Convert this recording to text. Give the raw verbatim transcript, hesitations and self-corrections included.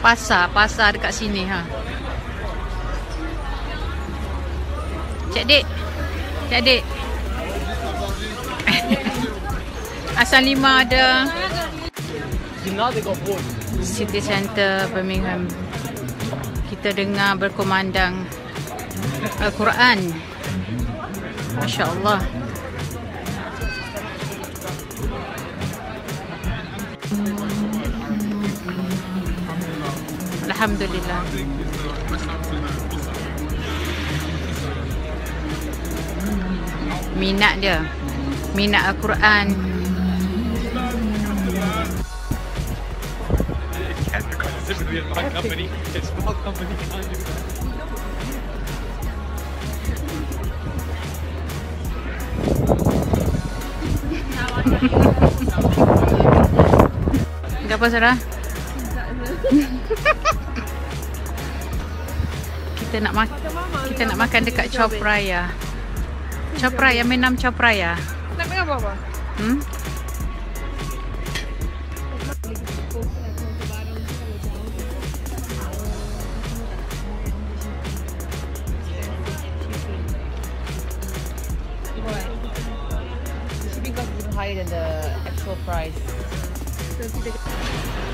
pasar, pasar dekat sini ha. Cik Dik. Cik Dik. Asal Lima ada City Centre Birmingham. Kita dengar berkumandang Al-Quran. Masya Allah. Alhamdulillah. Minat dia, minat Al-Quran. Apa Sarah? Kita nak makan, kita nak makan dekat Chop Raya. Chop Raya, Menam Chop Raya. Nak makan apa-apa? Hmm? Shipping cost is even higher than the actual price. So kita